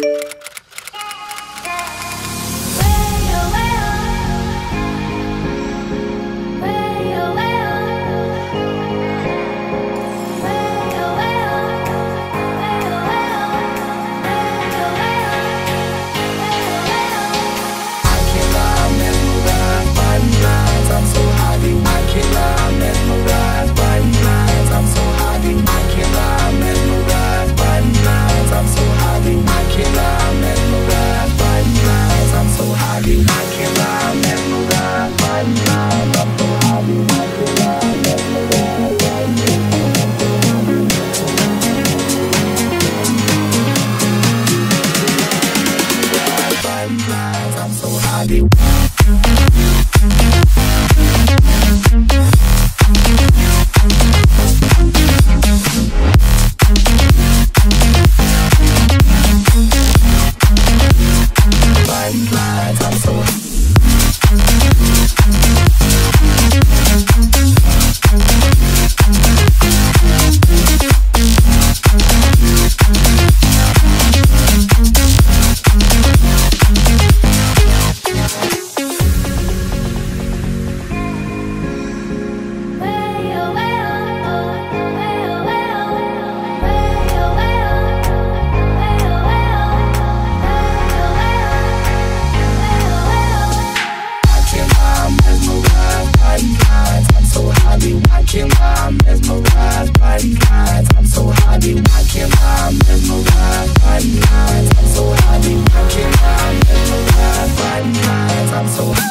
mesmerized by these lines. I'm so happy, why can't I mesmerized by these lines? I'm so happy, why can't I mesmerized by these lines? I'm so happy.